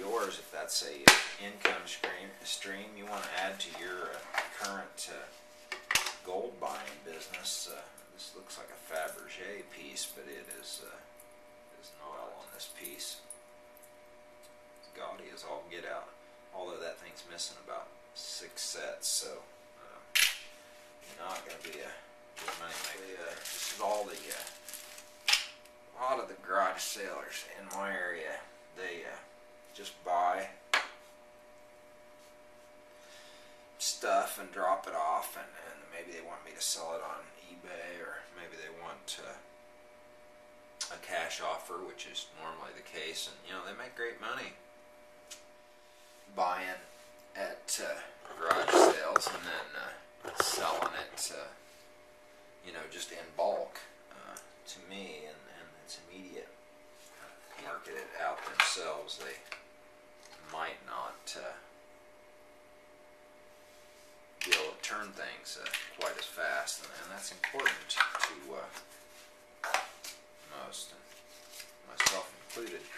yours, if that's a income stream you want to add to your current gold buying business. This looks like a Fabergé piece, but it is not on this piece. It's gaudy as all get out. Although that thing's missing about 6 sets, so not going to be a good money maker. This is all the a lot of the garage sailors in my area. They just buy stuff and drop it off, and maybe they want me to sell it on eBay, or maybe they want a cash offer, which is normally the case, and you know, they make great money buying at garage sales and then selling it you know, just in bulk to me, and it's immediate. Market it out themselves, they might not be able to turn things quite as fast, and that's important to most, and myself included.